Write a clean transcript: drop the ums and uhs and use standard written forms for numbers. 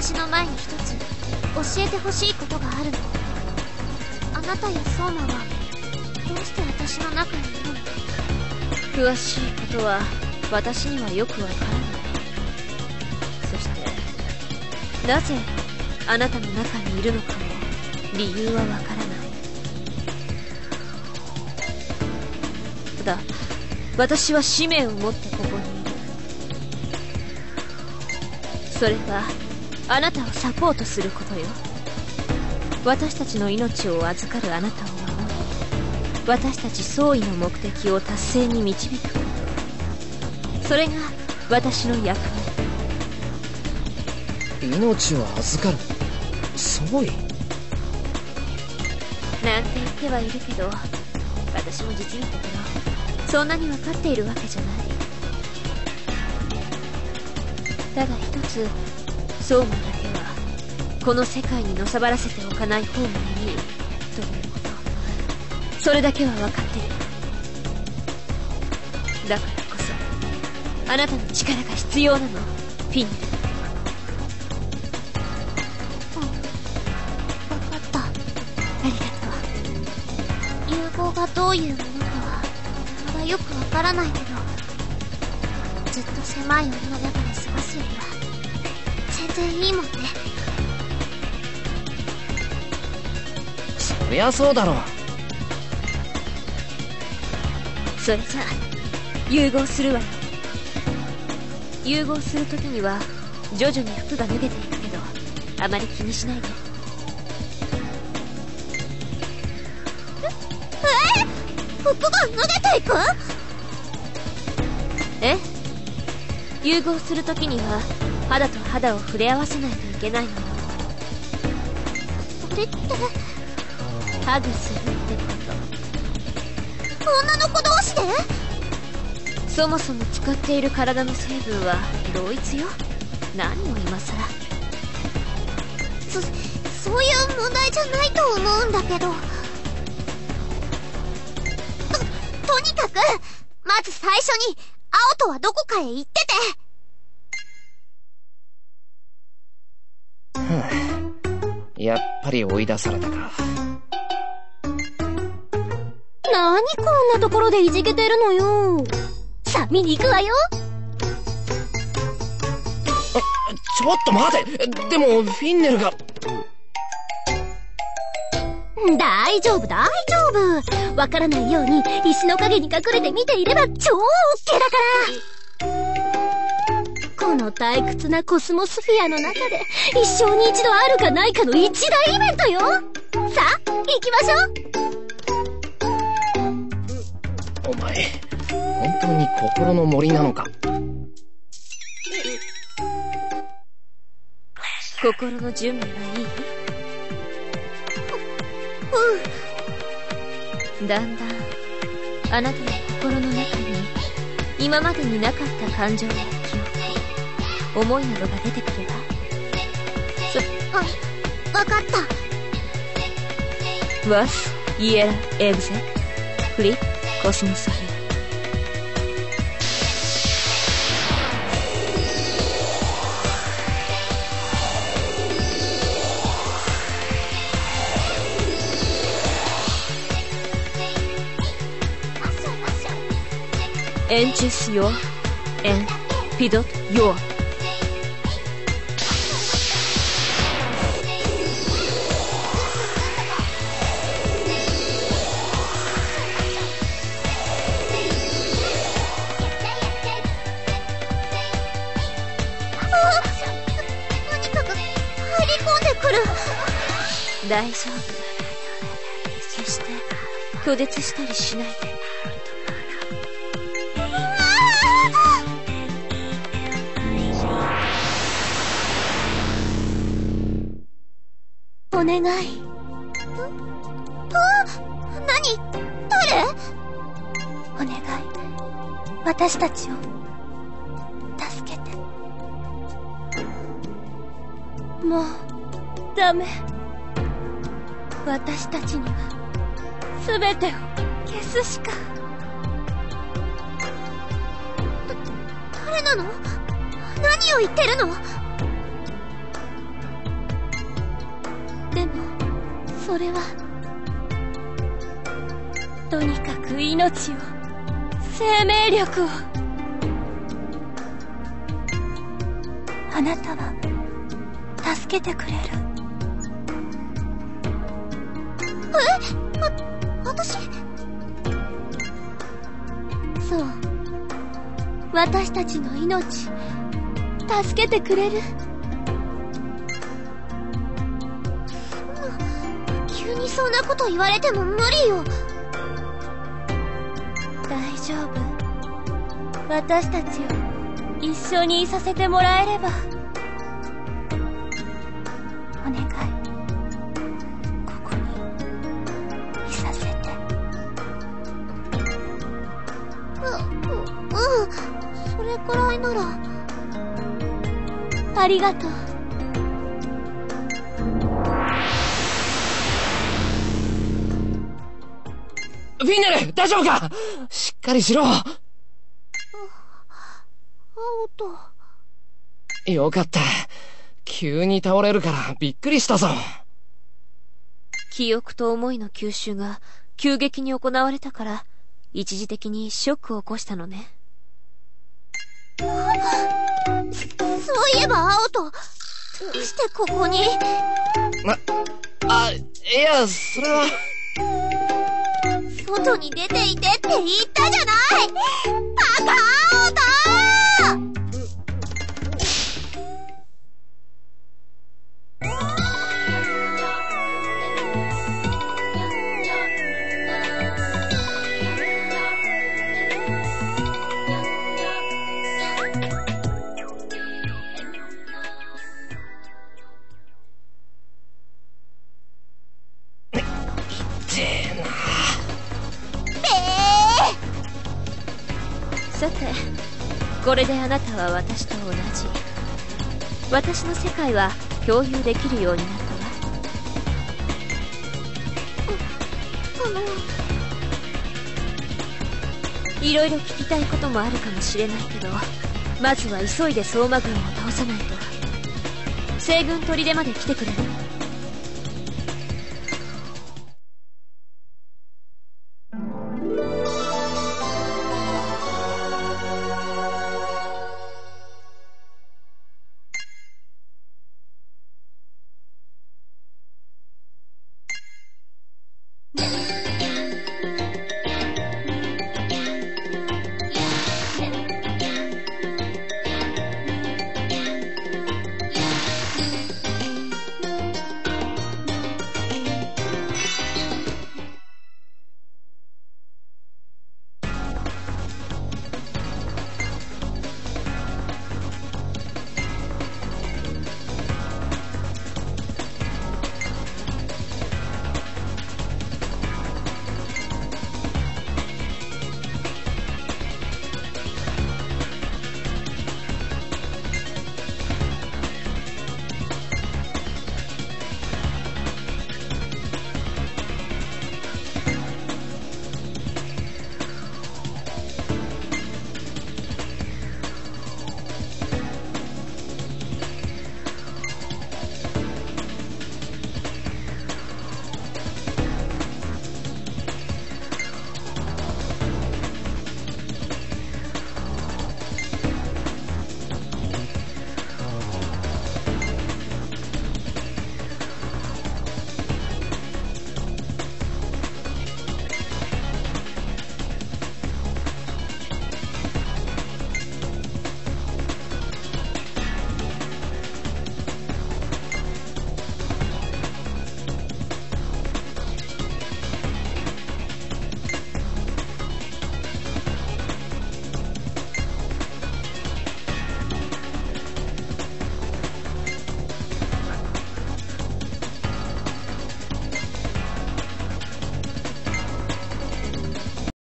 私の前に一つ教えてほしいことがあるの。あなたや相馬はどうして私の中にいるの？ 詳しいことは私にはよくわからない。そしてなぜあなたの中にいるのかも理由はわからない。ただ私は使命を持ってここにいる。それはあなたをサポートすることよ。私たちの命を預かるあなたを守り、私たち総意の目的を達成に導くこと。それが私の役割。 命を預かる総意なんて言ってはいるけど、私も実のところそんなに分かっているわけじゃない。ただ一つ相馬だけはこの世界にのさばらせておかない方がいいということ、それだけは分かっている。だからこそあなたの力が必要なの、フィンネル。 分かった。ありがとう。融合がどういうものかはまだよくわからないけど、ずっと狭い檻の中で過ごすよりは全然いいもんね。 そりゃそうだろう。 それじゃあ融合するわよ。融合するときには徐々に服が脱げていくけど、あまり気にしないで。 服が脱げていく？ ええ、融合するときには肌と肌を触れ合わせないといけないのよ。 それってハグするってこ女の子同士で？ と。そもそも使っている体の成分は同一よ。何を今さら。 そういう問題じゃないと思うんだけど。とにかくまず最初に青とはどこかへ行ってて。やっぱり追い出されたか。 何こんなところでいじけてるのよ。さあ見に行くわよ。 ちょっと待て。でもフィンネルが。 大丈夫大丈夫。わからないように石の陰に隠れて見ていれば超オッケーだから。この退屈なコスモスフィアの中で一生に一度あるかないかの一大イベントよ。さあ行きましょう。お前本当に心の森なのか。 心の準備はいい？だんだんあなたの心の中に今までになかった感情や記憶、思いなどが出てくるわ。 わかった。 Was ihr exact flip CosmoSphere。Enches your and pidot your。 とにかく入り込んでくる。 大丈夫。決して拒絶したりしないで。 お願い。何？誰？お願い。私たちを助けて。もうダメ。私たちには全てを消すしか。誰なの？何を言ってるの？ それはとにかく命を、生命力を。あなたは助けてくれる。私？そう、私たちの命助けてくれる。急にそんなこと言われても無理よ。大丈夫、私たちを一緒にいさせてもらえれば。お願い、ここにいさせて。それくらいなら。ありがとう。 フィンネル、大丈夫か？しっかりしろ。 アオト。 よかった。急に倒れるからびっくりしたぞ。 記憶と思いの吸収が急激に行われたから、一時的にショックを起こしたのね。 そういえばアオト、どうしてここに？ いや、それは。 外に出ていてって言ったじゃない！バカアオト！ さて、これであなたは私と同じ。私の世界は共有できるようになったわ。いろいろ聞きたいこともあるかもしれないけど、まずは急いで相馬軍を倒さないと。西軍砦まで来てくれる？